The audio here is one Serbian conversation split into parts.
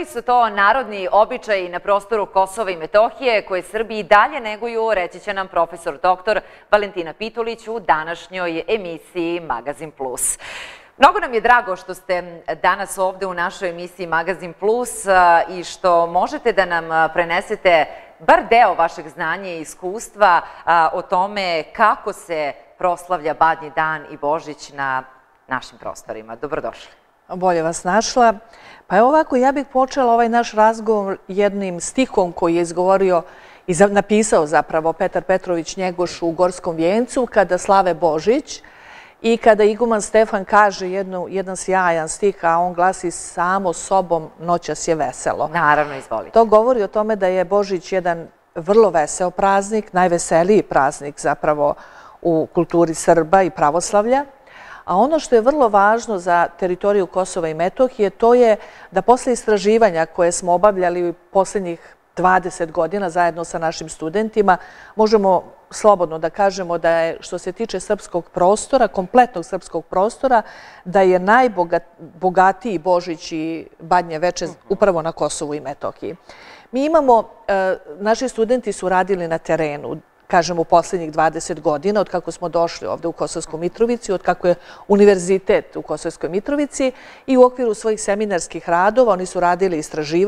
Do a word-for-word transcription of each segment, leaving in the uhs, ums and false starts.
su to narodni običaji na prostoru Kosova i Metohije koje Srbi i dalje neguju, reći će nam profesor doktor Valentina Pitulić u današnjoj emisiji Magazin Plus. Mnogo nam je drago što ste danas ovde u našoj emisiji Magazin Plus i što možete da nam prenesete bar deo vašeg znanja i iskustva o tome kako se proslavlja Badnji dan i Božić na našim prostorima. Dobrodošli. Bolje vas našla. Pa evo ovako, ja bih počela ovaj naš razgovor jednim stihom koji je izgovorio i napisao zapravo Petar Petrović Njegoš u Gorskom vijencu kada slave Božić i kada iguman Stefan kaže jedan sjajan stih, a on glasi samo sobom noćas je veselo. Naravno, izvolite. To govori o tome da je Božić jedan vrlo veseo praznik, najveseliji praznik zapravo u kulturi Srba i pravoslavlja. A ono što je vrlo važno za teritoriju Kosova i Metohije, to je da posle istraživanja koje smo obavljali u posljednjih dvadeset godina zajedno sa našim studentima, možemo slobodno da kažemo da je, što se tiče srpskog prostora, kompletnog srpskog prostora, da je najbogatiji Božić i Badnje veče upravo na Kosovu i Metohiji. Mi imamo, naši studenti su radili na terenu, kažem, u posljednjih dvadeset godina, od kako smo došli ovde u Kosovskoj Mitrovici, od kako je univerzitet u Kosovskoj Mitrovici i u okviru svojih seminarskih radova oni su radili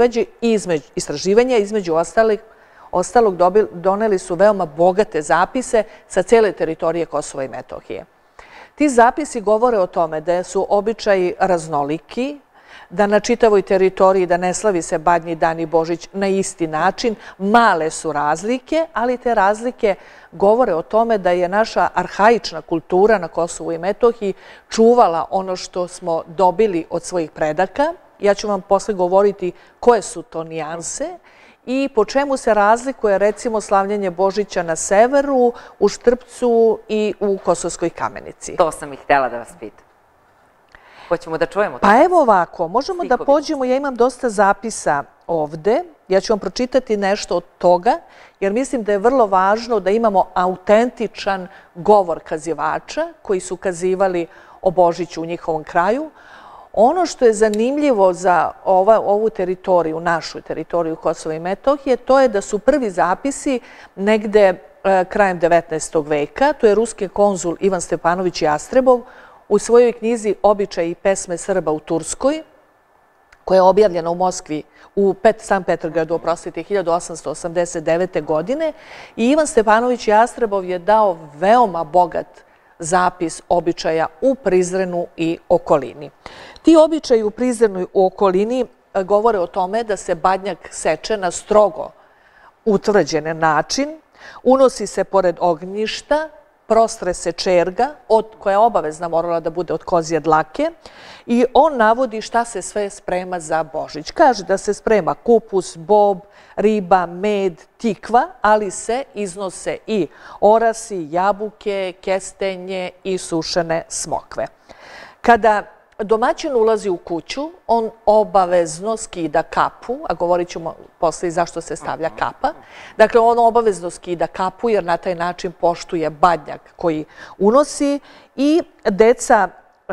istraživanja, između ostalog doneli su veoma bogate zapise sa cele teritorije Kosova i Metohije. Ti zapisi govore o tome da su običaji raznoliki, da na čitavoj teritoriji da ne slavi se Badnji dan i Božić na isti način, male su razlike, ali te razlike govore o tome da je naša arhaična kultura na Kosovu i Metohiji čuvala ono što smo dobili od svojih predaka. Ja ću vam posle govoriti koje su to nijanse i po čemu se razlikuje recimo slavljenje Božića na severu, u Štrpcu i u Kosovskoj Kamenici. To sam i htjela da vas pitam. Hoćemo da čujemo to? Pa evo ovako, možemo da pođemo, ja imam dosta zapisa ovde, ja ću vam pročitati nešto od toga, jer mislim da je vrlo važno da imamo autentičan govor kazivača koji su kazivali o Božiću u njihovom kraju. Ono što je zanimljivo za ovu teritoriju, našu teritoriju Kosova i Metohije, to je da su prvi zapisi negde krajem devetnaestog veka, to je ruski konzul Ivan Stepanović Jastrebov, u svojoj knjizi Običaji i pesme Srba u Turskoj, koja je objavljena u Moskvi, u Sankt Petrogradu, oprostite, hiljadu osamsto osamdeset devete. godine. I Ivan Stepanović Jastrebov je dao veoma bogat zapis običaja u Prizrenu i okolini. Ti običaji u Prizrenu i okolini govore o tome da se badnjak seče na strogo utvrđen način, unosi se pored ognjišta, prostre se čerga, koja je obavezna morala da bude od kozje dlake i on navodi šta se sve sprema za Božić. Kaže da se sprema kupus, bob, riba, med, tikva, ali se iznose i orasi, jabuke, kestenje i sušene smokve. Kada domaćin ulazi u kuću, on obavezno skida kapu, a govorit ćemo posle i zašto se stavlja kapa. Dakle, on obavezno skida kapu jer na taj način poštuje badnjak koji unosi i deca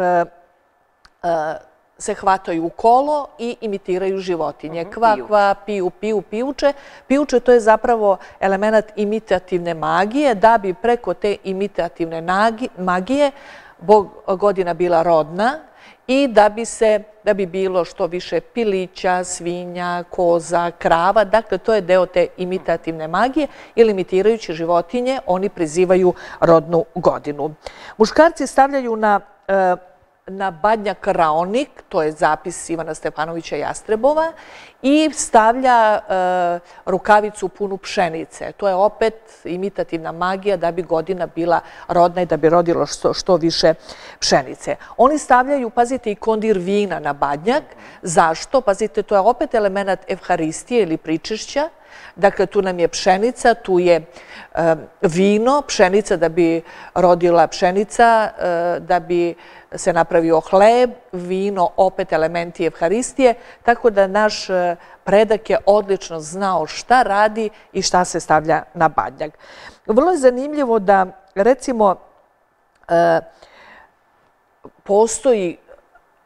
se hvataju u kolo i imitiraju životinje. Kva, kva, piju, piju, pijuče. Pijuče to je zapravo element imitativne magije, da bi preko te imitativne magije godina bila rodna i da bi se, da bi bilo što više pilića, svinja, koza, krava. Dakle, to je deo te imitativne magije ili imitirajući životinje, oni prizivaju rodnu godinu. Muškarci stavljaju na na badnjak raonik, to je zapis Ivana Stepanovića Jastrebova, i stavlja rukavicu punu pšenice. To je opet imitativna magija da bi godina bila rodna i da bi rodilo što više pšenice. Oni stavljaju, pazite, i kondir vina na badnjak. Zašto? Pazite, to je opet element evharistije ili pričešća. Dakle, tu nam je pšenica, tu je vino, pšenica da bi rodila pšenica, da bi se napravio hleb, vino, opet elementi evharistije, tako da naš predak je odlično znao šta radi i šta se stavlja na badnjak. Vrlo je zanimljivo da, recimo, postoji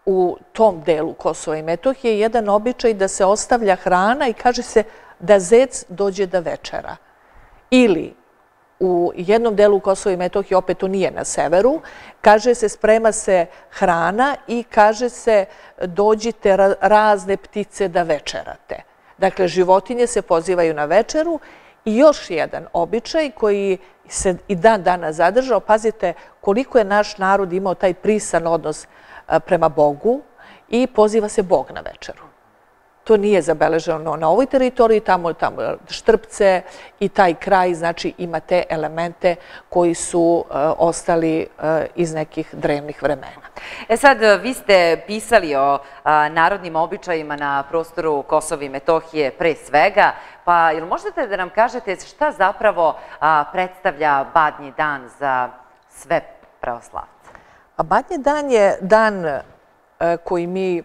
u tom delu Kosova i Metohije jedan običaj da se ostavlja hrana i kaže se da zec dođe da večera. Ili u jednom delu Kosova i Metohije, opet to nije na severu, kaže se sprema se hrana i kaže se dođite razne ptice da večerate. Dakle, životinje se pozivaju na večeru i još jedan običaj koji se i dan dana zadržao. Pazite koliko je naš narod imao taj prisan odnos prema Bogu i poziva se Bog na večeru. To nije zabeleženo na ovoj teritoriji, tamo je Štrpce i taj kraj, znači ima te elemente koji su ostali iz nekih drevnih vremena. E sad, vi ste pisali o narodnim običajima na prostoru Kosova i Metohije pre svega, pa jel možete da nam kažete šta zapravo predstavlja Badnji dan za sve pravoslavce? Badnji dan je dan koji mi,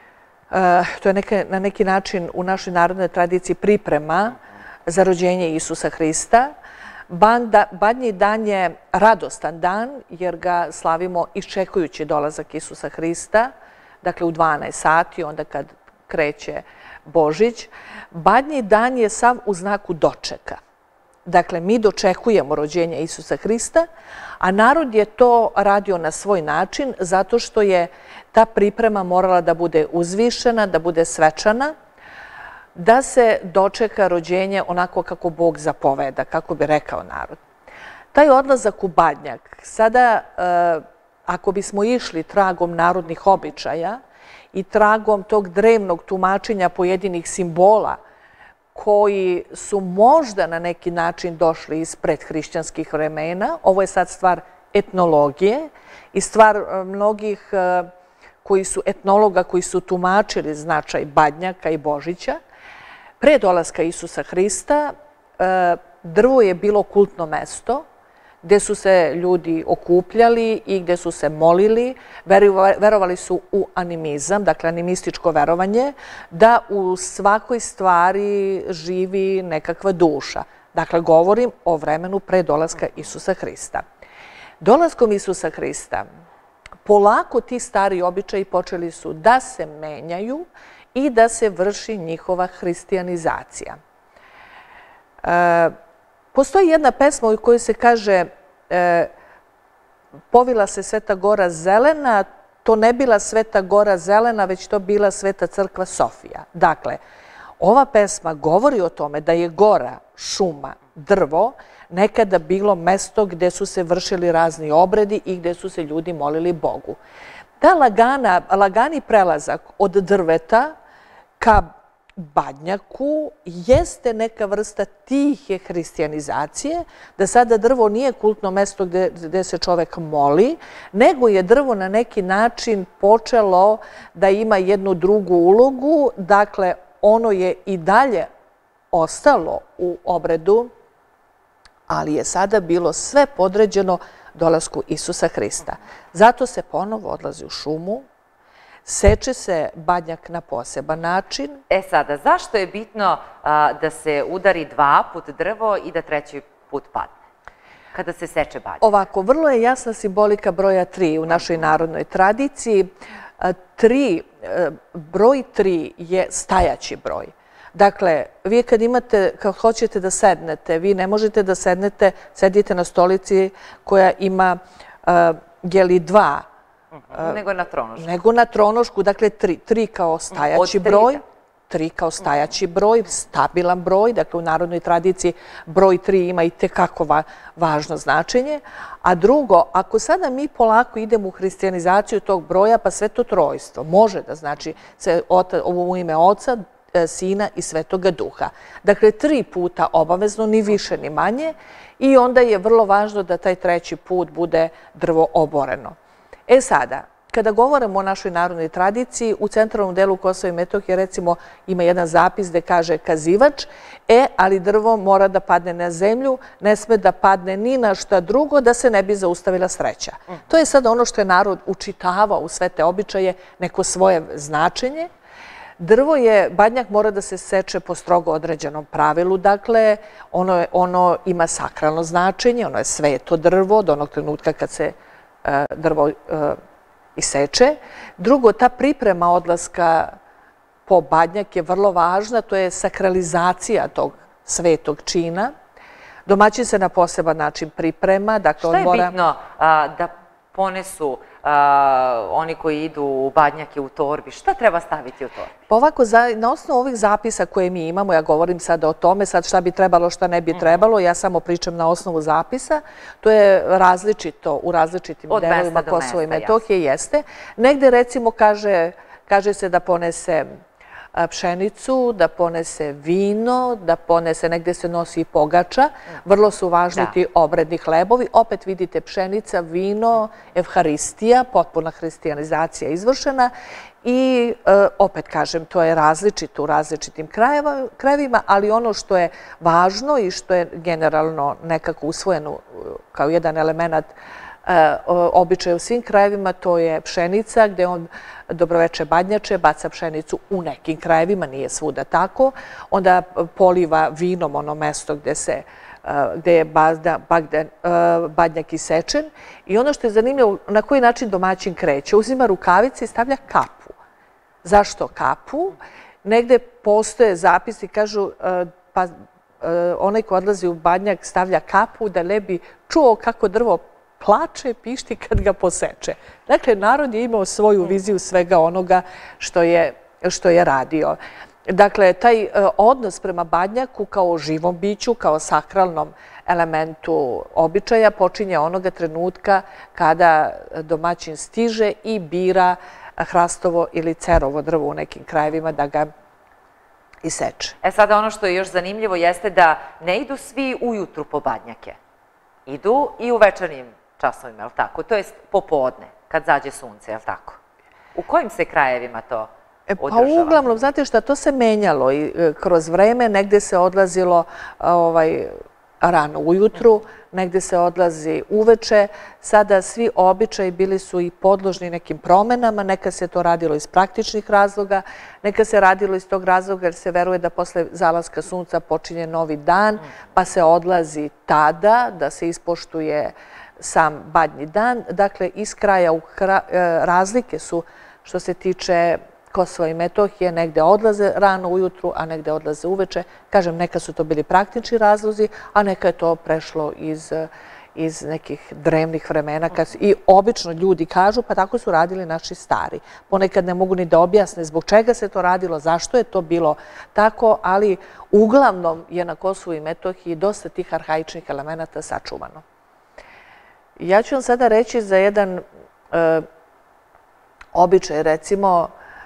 to je na neki način u našoj narodnoj tradiciji priprema za rođenje Isusa Hrista. Badnji dan je radostan dan jer ga slavimo iščekujući dolazak Isusa Hrista, dakle u dvanaest sati, onda kad kreće Božić. Badnji dan je sav u znaku dočeka. Dakle, mi dočekujemo rođenje Isusa Hrista, a narod je to radio na svoj način zato što je ta priprema morala da bude uzvišena, da bude svečana, da se dočeka rođenje onako kako Bog zapoveda, kako bi rekao narod. Taj odlazak u Badnjak, sada ako bismo išli tragom narodnih običaja i tragom tog drevnog tumačenja pojedinih simbola koji su možda na neki način došli iz predhrišćanskih vremena, ovo je sad stvar etnologije i stvar mnogih koji su etnologa, koji su tumačili značaj Badnjaka i Božića. Pre dolaska Isusa Hrista drvo je bilo kultno mesto gde su se ljudi okupljali i gde su se molili, verovali su u animizam, dakle animističko verovanje, da u svakoj stvari živi nekakva duša. Dakle, govorim o vremenu pre dolaska Isusa Hrista. Dolaskom Isusa Hrista polako ti stari običaji počeli su da se menjaju i da se vrši njihova hristijanizacija. Postoji jedna pesma u kojoj se kaže povila se Sveta Gora zelena, to ne bila Sveta Gora zelena, već to bila Sveta crkva Sofija. Dakle, ova pesma govori o tome da je gora, šuma, drvo nekada bilo mesto gde su se vršili razni obredi i gde su se ljudi molili Bogu. Ta lagani prelazak od drveta ka Badnjaku jeste neka vrsta tihe hristijanizacije, da sada drvo nije kultno mesto gde se čovek moli, nego je drvo na neki način počelo da ima jednu drugu ulogu, dakle ono je i dalje ostalo u obredu, ali je sada bilo sve podređeno dolasku Isusa Hrista. Zato se ponovo odlazi u šumu, seče se Badnjak na poseban način. E sada, zašto je bitno da se udari dva put drvo i da treći put padne kada se seče Badnjak? Ovako, vrlo je jasna simbolika broja tri u našoj narodnoj tradiciji. Broj tri je stajaći broj. Dakle, vi kad imate, kad hoćete da sednete, vi ne možete da sednete, sedite na stolici koja ima jeli dva. Nego na tronošku. Nego na tronošku, dakle tri. Tri kao stajaći broj. Tri kao stajaći broj, stabilan broj. Dakle, u narodnoj tradiciji broj tri ima i tekako važno značenje. A drugo, ako sada mi polako idemo u hristijanizaciju tog broja, pa sve to trojstvo može da znači u ime Oca, Sina i Svetoga Duha. Dakle, tri puta obavezno, ni više ni manje, i onda je vrlo važno da taj treći put bude drvo oboreno. E sada, kada govorimo o našoj narodnoj tradiciji, u centralnom delu Kosova i Metohije, recimo, ima jedan zapis gde kaže kazivač, e, ali drvo mora da padne na zemlju, ne sme da padne ni na šta drugo, da se ne bi zaustavila sreća. To je sada ono što je narod učitavao u sve te običaje, neko svoje značenje. Drvo je, Badnjak mora da se seče po strogo određenom pravilu, dakle, ono ima sakralno značenje, ono je sveto drvo, do onog trenutka kad se drvo iseče. Drugo, ta priprema odlaska po badnjak je vrlo važna, to je sakralizacija tog svetog čina. Domaćin se na poseban način priprema. Šta je bitno da ponesu oni koji idu u badnjake u torbi? Šta treba staviti u torbi? Pa ovako, na osnovu ovih zapisa koje mi imamo, ja govorim sada o tome, sad šta bi trebalo, šta ne bi trebalo, ja samo pričam na osnovu zapisa, to je različito u različitim delovima Kosova i Metohije, jeste. Negde recimo kaže se da ponese pšenicu, da ponese vino, da ponese, negde se nosi i pogača. Vrlo su važni ti obredni hlebovi. Opet vidite pšenica, vino, evharistija, potpuna hrišćanizacija izvršena i opet kažem, to je različito u različitim krajevima, ali ono što je važno i što je generalno nekako usvojeno kao jedan element običaj u svim krajevima, to je pšenica gde on dobroveče badnjače, baca pšenicu u nekim krajevima, nije svuda tako, onda poliva vinom ono mesto gde je badnjak isečen i ono što je zanimljivo, na koji način domaćin kreće, uzima rukavice i stavlja kapu. Zašto kapu? Negde postoje zapisi, kažu, pa onaj ko odlazi u badnjak stavlja kapu da ne bi čuo kako drvo plače, pišti kad ga poseče. Dakle, narod je imao svoju viziju svega onoga što je radio. Dakle, taj odnos prema badnjaku kao živom biću, kao sakralnom elementu običaja počinje onoga trenutka kada domaćin stiže i bira hrastovo ili cerovo drvo u nekim krajevima da ga iseče. E sada ono što je još zanimljivo jeste da ne idu svi ujutru po badnjake. Idu i u večernjim časovima, je li tako? To je popodne, kad zađe sunce, je li tako? U kojim se krajevima to održava? Pa uglavnom, znate šta, to se menjalo i kroz vreme, negde se odlazilo rano ujutru, negde se odlazi uveče. Sada svi običaji bili su i podložni nekim promenama, neka se to radilo iz praktičnih razloga, neka se radilo iz tog razloga jer se veruje da posle zalaska sunca počinje novi dan, pa se odlazi tada da se ispoštuje sam badnji dan. Dakle, iz kraja u razlike su što se tiče Kosova i Metohije, negde odlaze rano ujutru, a negde odlaze uveče. Kažem, neka su to bili praktični razlozi, a neka je to prešlo iz nekih drevnih vremena. I obično ljudi kažu, pa tako su radili naši stari. Ponekad ne mogu ni da objasne zbog čega se to radilo, zašto je to bilo tako, ali uglavnom je na Kosovu i Metohiji dosta tih arhaičnih elemenata sačuvano. Ja ću vam sada reći za jedan običaj, recimo,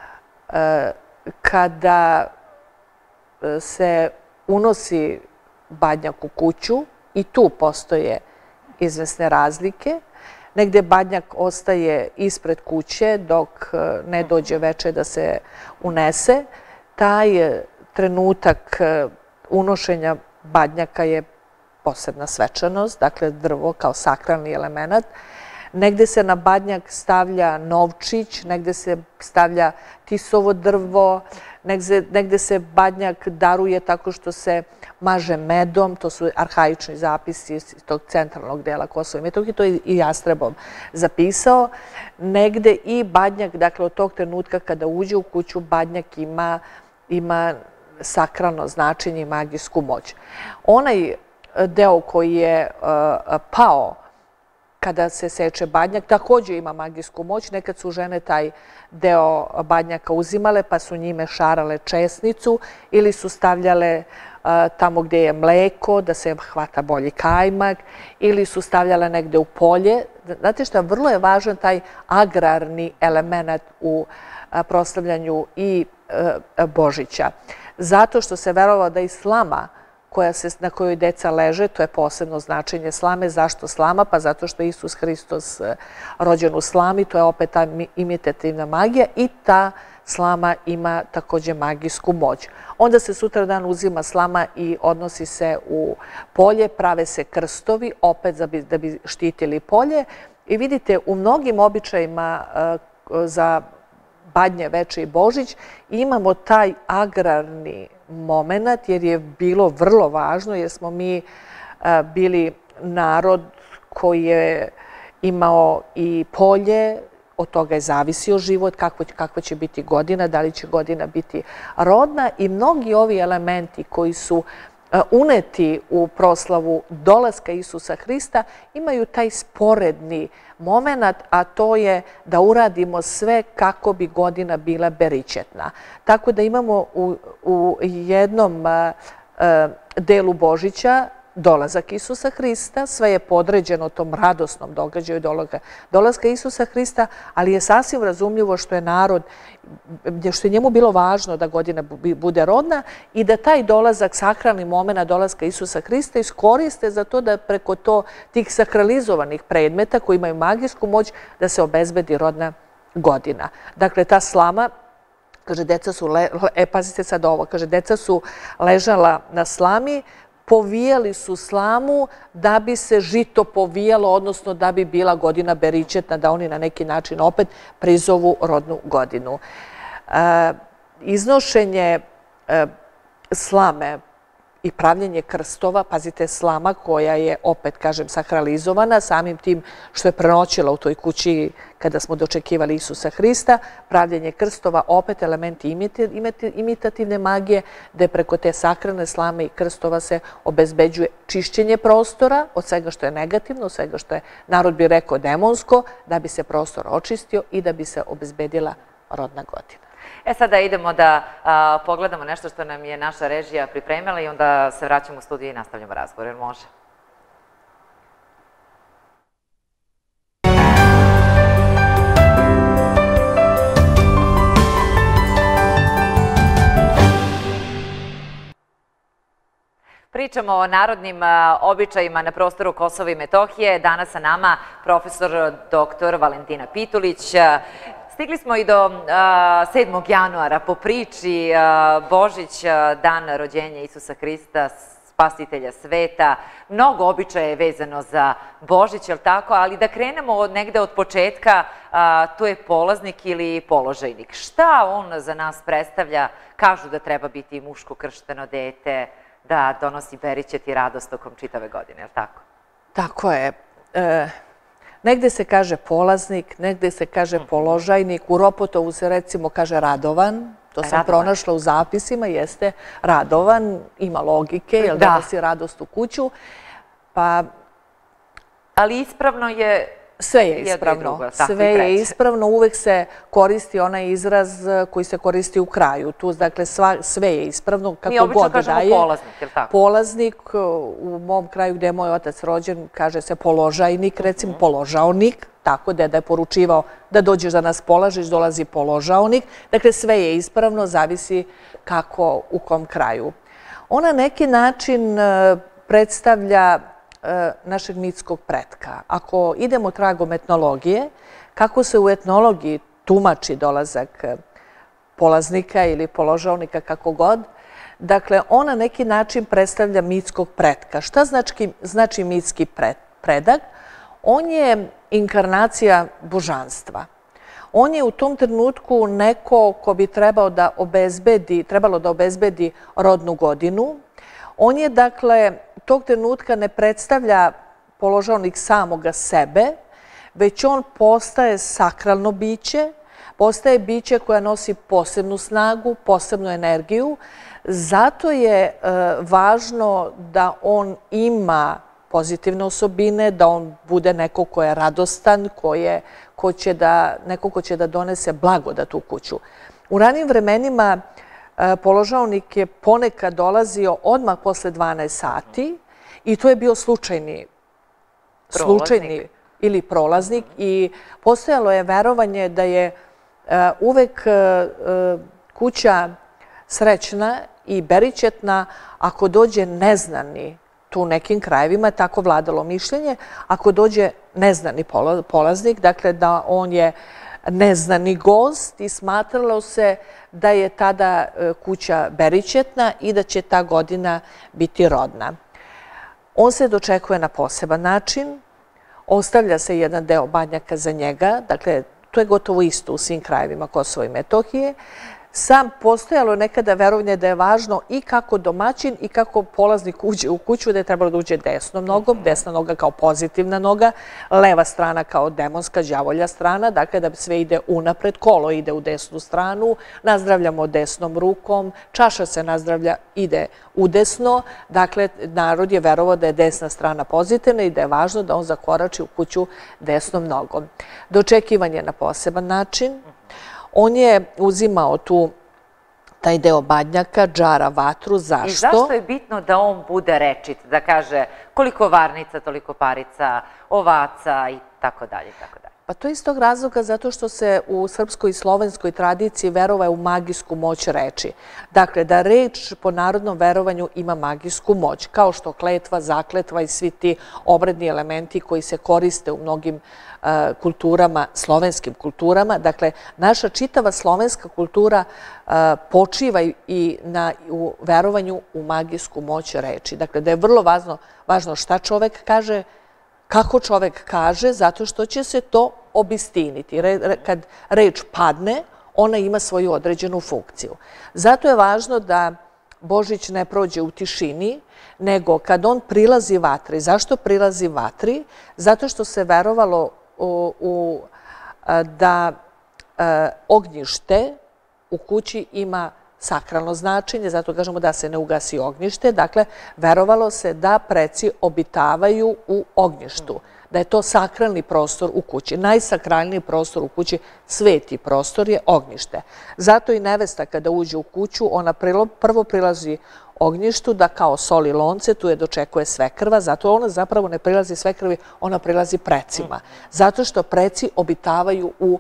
kada se unosi badnjak u kuću i tu postoje izvesne razlike. Negde badnjak ostaje ispred kuće dok ne dođe veče da se unese. Taj trenutak unošenja badnjaka je posebna svečanost, dakle drvo kao sakralni element. Negde se na badnjak stavlja novčić, negde se stavlja tisovo drvo, negde se badnjak daruje tako što se maže medom, to su arhaični zapisi iz tog centralnog dela Kosova i Metohije, to je i Jastrebom zapisao. Negde i badnjak, dakle od tog trenutka kada uđe u kuću, badnjak ima sakralno značenje i magijsku moć. Onaj deo koji je pao kada se seče badnjak, također ima magijsku moć. Nekad su žene taj deo badnjaka uzimale pa su njime šarale česnicu ili su stavljale tamo gdje je mleko da se hvata bolji kajmak ili su stavljale negde u polje. Znate šta, vrlo je važan taj agrarni element u proslavljanju i Božića. Zato što se verovalo da i slama na kojoj deca leže, to je posebno značenje slame. Zašto slama? Pa zato što je Isus Hristos rođen u slami, to je opet ta imitativna magija i ta slama ima također magijsku moć. Onda se sutradan uzima slama i odnosi se u polje, prave se krstovi, opet da bi štitili polje. I vidite, u mnogim običajima za Badnje, Veče i Božić imamo taj agrarni moment, jer je bilo vrlo važno, jer smo mi bili narod koji je imao i polje, od toga je zavisio život, kakva će biti godina, da li će godina biti rodna i mnogi ovi elementi koji su uneti u proslavu dolaska Isusa Hrista imaju taj sporedni moment, a to je da uradimo sve kako bi godina bila beričetna. Tako da imamo u jednom delu Božića dolazak Isusa Hrista, sve je podređeno tom radosnom događaju dolaska Isusa Hrista, ali je sasvim razumljivo što je narod, što je njemu bilo važno da godina bude rodna i da taj dolazak, sakralni moment dolaska Isusa Hrista iskoriste za to da preko to tih sakralizovanih predmeta koji imaju magijsku moć da se obezbedi rodna godina. Dakle, ta slama, kaže, deca su, e, pazite sad ovo, kaže, deca su ležala na slami, povijali su slamu da bi se žito povijalo, odnosno da bi bila godina beričetna, da oni na neki način opet prizovu rodnu godinu. Iznošenje slame i pravljenje krstova, pazite, slama koja je, opet kažem, sakralizovana, samim tim što je prenoćila u toj kući kada smo dočekivali Isusa Hrista, pravljenje krstova, opet elementi imitativne magije, gde preko te sakralne slame i krstova se obezbeđuje čišćenje prostora od svega što je negativno, od svega što je, narod bi rekao, demonsko, da bi se prostor očistio i da bi se obezbedila rodna godina. E sada idemo da pogledamo nešto što nam je naša režija pripremila i onda se vraćamo u studiju i nastavljamo razgovor. Jer može? Pričamo o narodnim običajima na prostoru Kosova i Metohije. Danas sa nama profesor doktor Valentina Pitulić. Stigli smo i do sedmog januara po priči Božić, dan rođenja Isusa Hrista, spasitelja sveta. Mnogo običaja je vezano za Božić, je li tako? Ali da krenemo negde od početka, to je polaznik ili položajnik. Šta on za nas predstavlja? Kažu da treba biti muško kršteno dete, da donosi beričet i radost tokom čitave godine, je li tako? Tako je. Negde se kaže polaznik, negde se kaže položajnik, u Ropotovu se recimo kaže radovan, to sam pronašla u zapisima, jeste radovan, ima logike, jer donosi radost u kuću. Ali ispravno je... Sve je ispravno, sve je ispravno, uvek se koristi onaj izraz koji se koristi u kraju. Tu, dakle, sve je ispravno, kako god daje. Mi obično kažemo polaznik, je li tako? Polaznik, u mom kraju gde je moj otac rođen, kaže se položajnik, recimo položaonik, tako da je poručivao da dođeš da nas polažeš, dolazi položaonik. Dakle, sve je ispravno, zavisi kako, u kom kraju. Ona neki način predstavlja našeg mitskog pretka. Ako idemo tragom etnologije, kako se u etnologiji tumači dolazak polaznika ili položaonika, kako god, dakle, on na neki način predstavlja mitskog pretka. Šta znači mitski predak? On je inkarnacija božanstva. On je u tom trenutku neko ko bi trebalo da obezbedi, trebalo da obezbedi rodnu godinu. On je, dakle, tog trenutka ne predstavlja položaonik samoga sebe, već on postaje sakralno biće, postaje biće koja nosi posebnu snagu, posebnu energiju. Zato je važno da on ima pozitivne osobine, da on bude neko ko je radostan, neko ko će da donese blagodat u kuću. U ranijim vremenima položaonik je ponekad dolazio odmah posle dvanaest sati i to je bio slučajni slučajni ili prolaznik i postojalo je verovanje da je uvek kuća srećna i beričetna ako dođe neznani, tu u nekim krajevima tako vladalo mišljenje, ako dođe neznani polaznik, dakle da on je neznani gost i smatralo se da je tada kuća beričetna i da će ta godina biti rodna. On se dočekuje na poseban način, ostavlja se jedan deo badnjaka za njega, dakle to je gotovo isto u svim krajevima Kosova i Metohije, sam postojalo nekada verovanje da je važno i kako domaćin i kako polaznik uđe u kuću, da je trebalo da uđe desnom nogom, desna noga kao pozitivna noga, leva strana kao demonska, đavolja strana, dakle da sve ide unapred, kolo ide u desnu stranu, nazdravljamo desnom rukom, čaša se nazdravlja, ide udesno, dakle narod je verovao da je desna strana pozitivna i da je važno da on zakorači u kuću desnom nogom. Dočekivanje na poseban način. On je uzimao tu taj deo badnjaka, džara, vatru. Zašto? I zašto je bitno da on bude rečit, da kaže koliko varnica, toliko parica, ovaca i tako dalje, tako dalje? Pa to je iz tog razloga zato što se u srpskoj i slovenskoj tradiciji verova u magijsku moć reči. Dakle, da reč po narodnom verovanju ima magijsku moć, kao što kletva, zakletva i svi ti obredni elementi koji se koriste u mnogim kulturama, slovenskim kulturama. Dakle, naša čitava slovenska kultura počiva i na verovanju u magijsku moć reči. Dakle, da je vrlo važno šta čovek kaže, kako čovek kaže, zato što će se to obistiniti. Kad reč padne, ona ima svoju određenu funkciju. Zato je važno da Božić ne prođe u tišini, nego kad on prilazi vatri. Zašto prilazi vatri? Zato što se verovalo da ognjište u kući ima sakralno značenje, zato kažemo da se ne ugasi ognjište. Dakle, verovalo se da preci obitavaju u ognjištu, da je to sakralni prostor u kući. Najsakralniji prostor u kući, sveti prostor, je ognjište. Zato i nevesta kada uđe u kuću, ona prvo prilazi ognjištu, da kao soli lonce, tu je dočekuje svekrva, zato ona zapravo ne prilazi svekrvi, ona prilazi precima. Zato što preci obitavaju u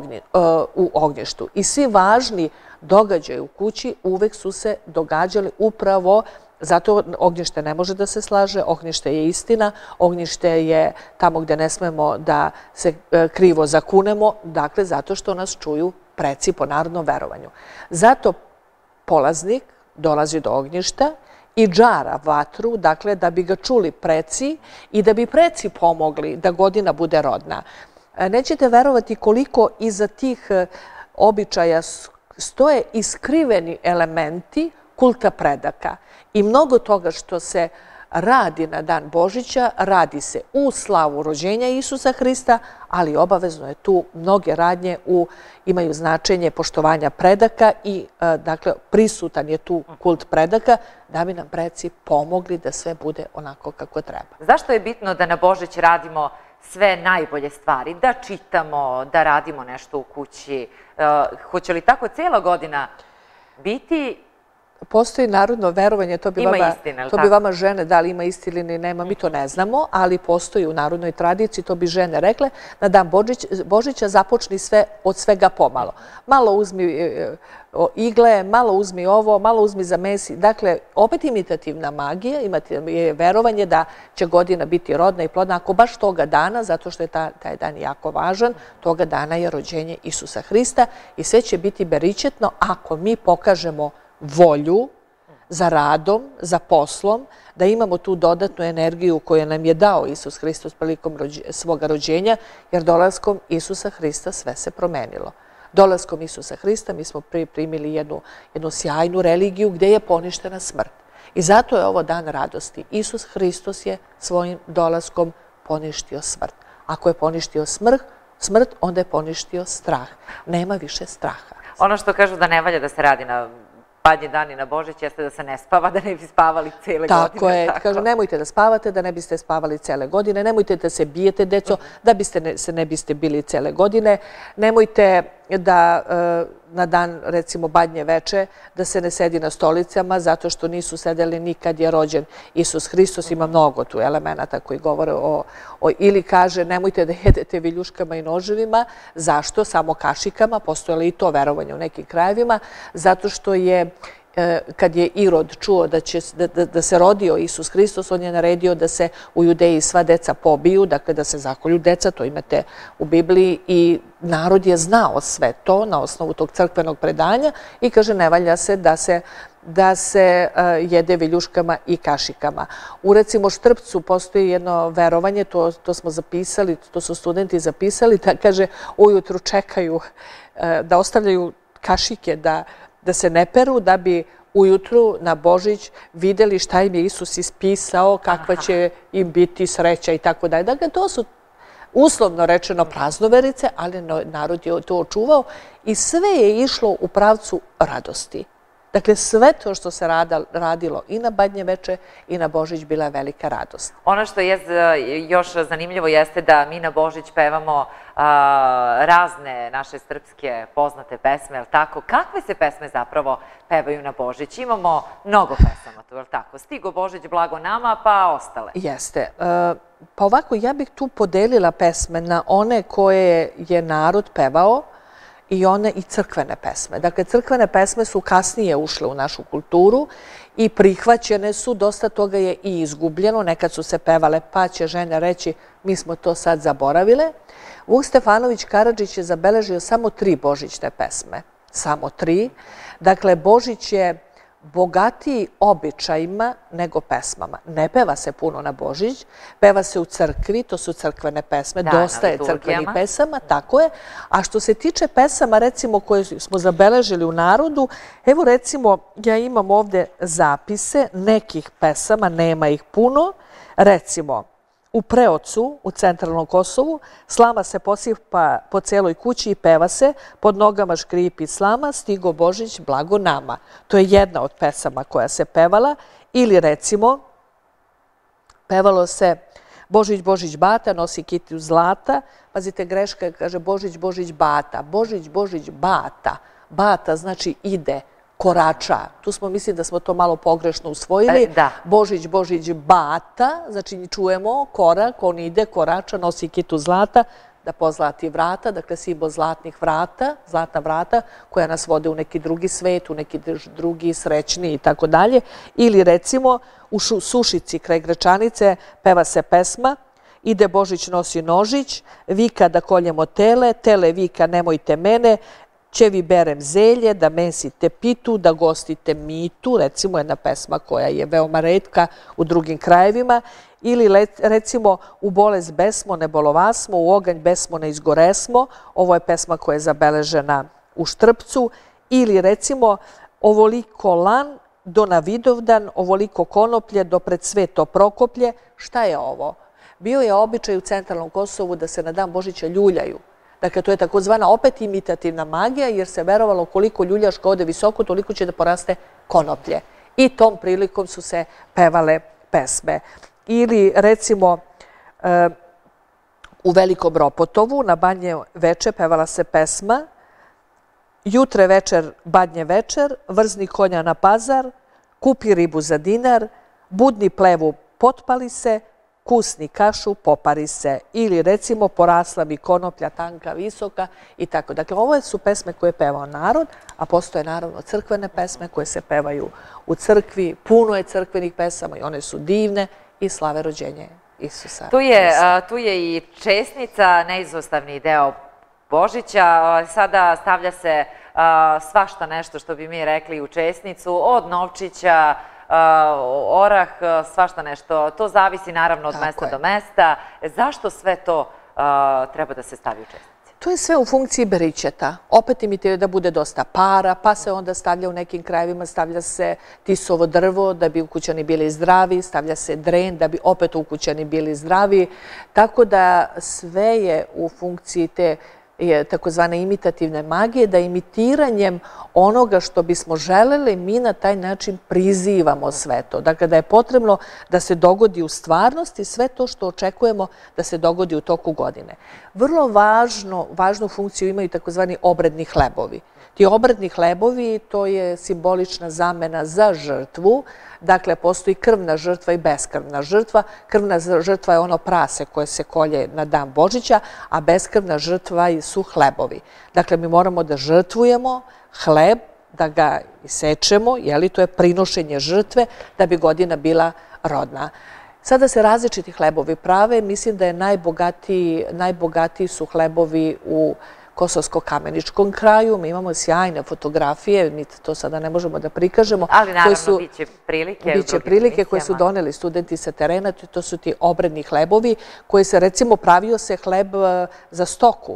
ognjištu. I svi važni događaji u kući uvek su se događali upravo, zato ognjište ne može da se slaže, ognjište je istina, ognjište je tamo gde ne smemo da se krivo zakunemo, dakle zato što nas čuju preci po narodnom verovanju. Zato polaznik dolazi do ognjišta i džara vatru, dakle da bi ga čuli preci i da bi preci pomogli da godina bude rodna. Nećete verovati koliko iza tih običaja stoje iskriveni elementi kulta predaka. I mnogo toga što se radi na dan Božića, radi se u slavu rođenja Isusa Hrista, ali obavezno je tu mnoge radnje imaju značenje poštovanja predaka i dakle prisutan je tu kult predaka da bi nam preci pomogli da sve bude onako kako treba. Zašto je bitno da na Božić radimo sve najbolje stvari, da čitamo, da radimo nešto u kući? Hoće li tako cijela godina biti? Postoji narodno verovanje, to bi vama žene, da li ima istine ili nema, mi to ne znamo, ali postoji u narodnoj tradiciji, to bi žene rekle, na dan Božića započni sve od svega pomalo. Malo uzmi igle, malo uzmi ovo, malo uzmi za mesi. Dakle, opet imitativna magija, je verovanje da će godina biti rodna i plodna. Ako baš toga dana, zato što je taj dan jako važan, toga dana je rođenje Isusa Hrista i sve će biti beričetno ako mi pokažemo volju za radom, za poslom, da imamo tu dodatnu energiju koju nam je dao Isus Hristos prilikom svoga rođenja, jer dolaskom Isusa Hrista sve se promenilo. Dolaskom Isusa Hrista mi smo primili jednu sjajnu religiju gdje je poništena smrt. I zato je ovo dan radosti. Isus Hristos je svojim dolaskom poništio smrt. Ako je poništio smrt, onda je poništio strah. Nema više straha. Ono što kažu da ne valja da se radi na badnji dan i na Božić jeste da se ne spava, da ne bi spavali cele godine. Tako je. Kažu, nemojte da spavate, da ne biste spavali cele godine. Nemojte da se bijete, deco, da se ne biste bili cele godine. Nemojte da na dan, recimo, badnje veče, da se ne sedi na stolicama, zato što nisu sedeli nikad je rođen Isus Hristos. Ima mnogo tu elemenata koji govore o... Ili kaže, nemojte da jedete viljuškama i noževima. Zašto? Samo kašikama. Postojalo i to verovanje u nekim krajevima. Zato što je, kad je Irod čuo da se rodio Isus Hristos, on je naredio da se u Judeji sva deca pobiju, dakle da se zakolju deca, to imate u Bibliji, i narod je znao sve to na osnovu tog crkvenog predanja i kaže ne valja se da se da se jede viljuškama i kašikama. U, recimo, Štrpcu postoji jedno verovanje, to smo zapisali, to su studenti zapisali, da kaže ujutru čekaju, da ostavljaju kašike da se ne peru, da bi ujutru na Božić videli šta im je Isus ispisao, kakva će im biti sreća i tako dalje. Dakle, to su uslovno rečeno praznoverice, ali narod je to očuvao i sve je išlo u pravcu radosti. Dakle, sve to što se radilo i na Badnje veče i na Božić bila je velika radost. Ono što je još zanimljivo jeste da mi na Božić pevamo razne naše srpske poznate pesme, je li tako? Kakve se pesme zapravo pevaju na Božić? Imamo mnogo pesama, to je li tako? Stigo Božić, blago nama, pa ostale. Jeste. Pa ovako, ja bih tu podelila pesme na one koje je narod pevao, i one i crkvene pesme. Dakle, crkvene pesme su kasnije ušle u našu kulturu i prihvaćene su, dosta toga je i izgubljeno, nekad su se pevale, pa će žene reći mi smo to sad zaboravile. Vuk Stefanović Karadžić je zabeležio samo tri božićne pesme. Samo tri. Dakle, Božić je bogatiji običajima nego pesmama. Ne peva se puno na Božić, peva se u crkvi, to su crkvene pesme, dosta je crkvenih pesama, tako je. A što se tiče pesama, recimo, koje smo zabeležili u narodu, evo recimo, ja imam ovde zapise nekih pesama, nema ih puno, recimo, u Preocu, u centralnom Kosovu, slama se posipa po celoj kući i peva se, pod nogama škripi slama, stigo Božić, blago nama. To je jedna od pesama koja se pevala. Ili recimo, pevalo se Božić, Božić, bata, nosi kitiju zlata. Pazite, greška kaže Božić, Božić, bata. Božić, Božić, bata. Bata znači ide, korača. Tu smo mislili da smo to malo pogrešno usvojili. Božić, Božić, bata, znači čujemo korak, on ide, korača, nosi kitu zlata, da pozlati vrata, dakle simbol zlatnih vrata, zlatna vrata koja nas vode u neki drugi svet, u neki drugi srećni i tako dalje. Ili recimo u Sušici kraj Gračanice peva se pesma Ide Božić nosi nožić, vika da koljemo tele, tele vika nemojte mene, Čevi berem zelje, da mesite pitu, da gostite mitu, recimo jedna pesma koja je veoma retka u drugim krajevima, ili recimo u bolest besmo ne bolovasmo, u oganj besmo ne izgoresmo, ovo je pesma koja je zabeležena u Štrpcu, ili recimo ovoliko lan do na Vidovdan, ovoliko konoplje do pred sveto Prokoplje. Šta je ovo? Bio je običaj u centralnom Kosovu da se na dan Božića ljuljaju. Dakle, to je takozvana opet imitativna magija, jer se verovalo koliko ljuljaška ode visoko, toliko će da poraste konoplje. I tom prilikom su se pevale pesme. Ili, recimo, u Velikom Ropotovu na Badnje veče pevala se pesma Jutre večer, Badnje večer, vrzni konja na pazar, kupi ribu za dinar, budni plevu potpali se, kusni kašu, popari se. Ili recimo porasla mi konoplja tanka, visoka i tako. Dakle, ovo su pesme koje je pevao narod, a postoje naravno crkvene pesme koje se pevaju u crkvi. Puno je crkvenih pesama i one su divne i slave rođenje Isusa. Tu je i česnica, neizostavni deo Božića. Sada stavlja se svašta nešto što bi mi rekli u česnicu, od novčića, orah, svašta nešto. To zavisi naravno od mesta do mesta. Zašto sve to treba da se stavi u česnici? To je sve u funkciji beričeta. Opet imitiraju da bude dosta para, pa se onda stavlja u nekim krajevima, stavlja se tisovo drvo da bi ukućani bili zdravi, stavlja se dren da bi opet ukućani bili zdravi. Tako da sve je u funkciji te takozvane imitativne magije, da imitiranjem onoga što bismo želeli, mi na taj način prizivamo sve to. Dakle, da je potrebno da se dogodi u stvarnosti sve to što očekujemo da se dogodi u toku godine. Vrlo važnu funkciju imaju takozvani obredni hlebovi. Ti obredni hlebovi, to je simbolična zamena za žrtvu. Dakle, postoji krvna žrtva i beskrvna žrtva. Krvna žrtva je ono prase koje se kolje na dan Božića, a beskrvna žrtva su hlebovi. Dakle, mi moramo da žrtvujemo hleb, da ga isečemo, jeli, to je prinošenje žrtve, da bi godina bila rodna. Sada se različiti hlebovi prave. Mislim da je najbogatiji su hlebovi u Kosovsko-Kameničkom kraju. Mi imamo sjajne fotografije, mi to sada ne možemo da prikažemo. Ali naravno, bit će prilike. Biće prilike koje su doneli studenti sa terena, to su ti obredni hlebovi, koji se, recimo, pravio se hleb za stoku.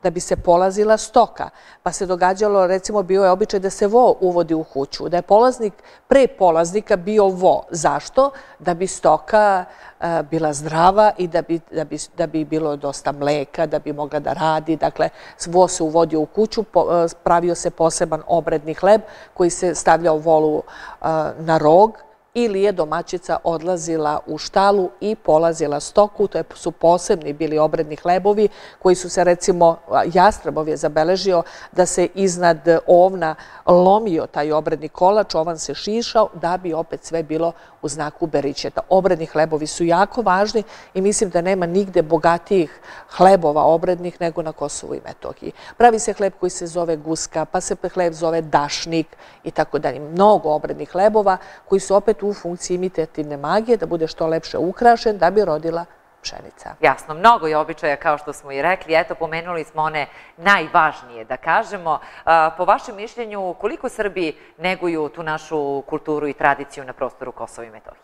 da bi se polazila stoka. Pa se događalo, recimo, bio je običaj da se vo uvodi u kuću, da je polaznik, pre polaznika bio vo. Zašto? Da bi stoka bila zdrava i da bi, da bi, da bi bilo dosta mleka, da bi mogla da radi. Dakle, vo se uvodio u kuću, pravio se poseban obredni hleb koji se stavljao volu na rog, ili je domaćica odlazila u štalu i polazila stoku. To su posebni bili obredni hlebovi koji su se, recimo, Jastrebov je zabeležio da se iznad ovna lomio taj obredni kolač, ovan se šišao da bi opet sve bilo u znaku beričeta. Obredni hlebovi su jako važni i mislim da nema nigde bogatijih hlebova obrednih nego na Kosovu i Metohiji. Pravi se hleb koji se zove guska, pa se hleb zove dašnik i tako dalje. Mnogo obrednih hlebova koji su opet u funkciji imitativne magije, da bude što lepše ukrašen, da bi rodila pšenica. Jasno, mnogo je običaja, kao što smo i rekli. Eto, pomenuli smo one najvažnije, da kažemo. Po vašem mišljenju, koliko Srbi neguju tu našu kulturu i tradiciju na prostoru Kosova i Metohije?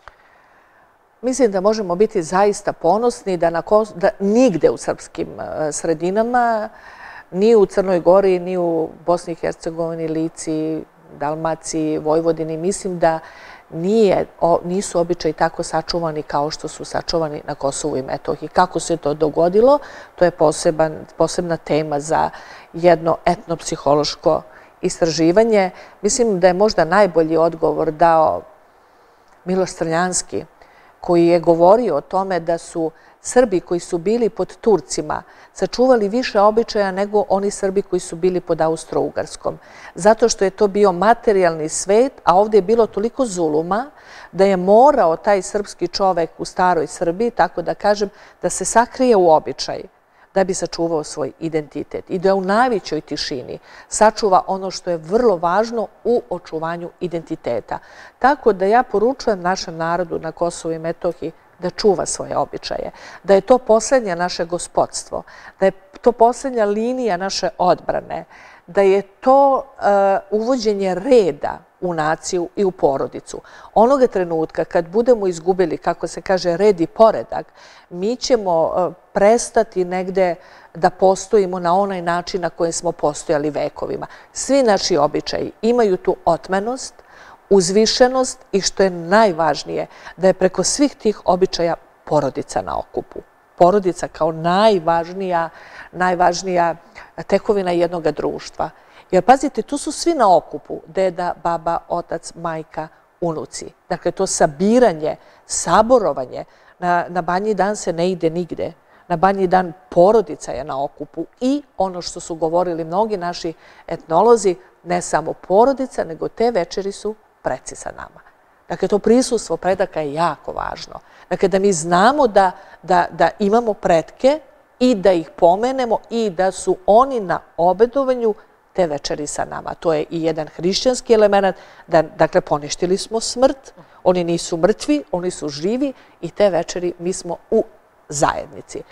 Mislim da možemo biti zaista ponosni da, na Kos... da nigde u srpskim sredinama, ni u Crnoj Gori, ni u Bosni i Hercegovini, Lici, Dalmaciji, Vojvodini, mislim da Nije, o, nisu običaji tako sačuvani kao što su sačuvani na Kosovu i Metohiji. Kako se to dogodilo, to je poseban, posebna tema za jedno etnopsihološko istraživanje. Mislim da je možda najbolji odgovor dao Miloš Crnjanski, koji je govorio o tome da su Srbi koji su bili pod Turcima sačuvali više običaja nego oni Srbi koji su bili pod Austro-Ugarskom. Zato što je to bio materijalni svet, a ovdje je bilo toliko zuluma da je morao taj srpski čovek u staroj Srbiji, tako da kažem, da se sakrije u običaj da bi sačuvao svoj identitet i da u najvećoj tišini sačuva ono što je vrlo važno u očuvanju identiteta. Tako da ja poručujem našem narodu na Kosovu i Metohiji da čuva svoje običaje, da je to posljednje naše gospodstvo, da je to posljednja linija naše odbrane, da je to uvođenje reda u naciju i u porodicu. Onoga trenutka kad budemo izgubili, kako se kaže, red i poredak, mi ćemo prestati negde da postojimo na onaj način na koji smo postojali vekovima. Svi naši običaji imaju tu otmenost, uzvišenost i što je najvažnije, da je preko svih tih običaja porodica na okupu. Porodica kao najvažnija, najvažnija tekovina jednog društva. Jer pazite, tu su svi na okupu, deda, baba, otac, majka, unuci. Dakle, to sabiranje, saborovanje, na, na Banji dan se ne ide nigde. Na Banji dan porodica je na okupu i ono što su govorili mnogi naši etnolozi, ne samo porodica, nego te večeri su preci sa nama. Dakle, to prisustvo predaka je jako važno. Dakle, da mi znamo da, da, da imamo pretke i da ih pomenemo i da su oni na obedovanju te večeri sa nama. To je i jedan hrišćanski element, da, dakle, poništili smo smrt, oni nisu mrtvi, oni su živi i te večeri mi smo u zajednici.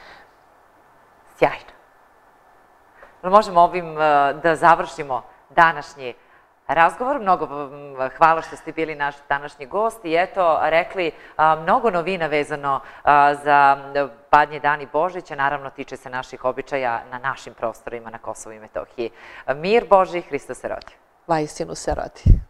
Sjajno. Možemo ovim da završimo današnji razgovor. Mnogo hvala što ste bili naš današnji gost i eto, rekli mnogo novina vezano za Badnje dan i Božića. Naravno, tiče se naših običaja na našim prostorima na Kosovu i Metohiji. Mir Božji, Hristos se rodi. Vaistinu se rodi.